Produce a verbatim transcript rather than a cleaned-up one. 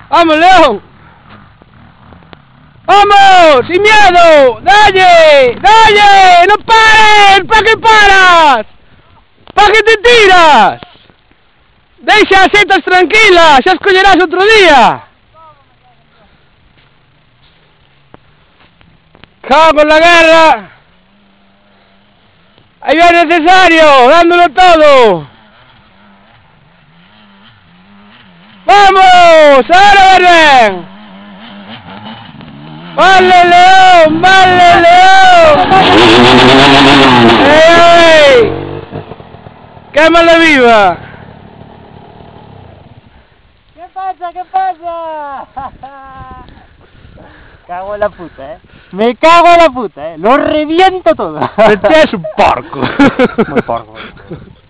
¡Vamos, León! ¡Vamos! ¡Sin miedo! ¡Dalle! ¡Dalle! ¡No pares! ¿Para qué paras? ¿Para qué te tiras? Deixa as setas tranquilas, xa as collerás outro día. Cago en la guerra. Ahí va el necesario, dándolo todo. ¡Vamos! ¡Ahora ven! ¡Vale, León! ¡Vale, León! ¡Ey! ¡Quémala viva! ¿Qué pasa? ¿Qué pasa? Cago en la puta, eh. Me cago en la puta, eh. Lo reviento todo. Este es un porco. Muy porco.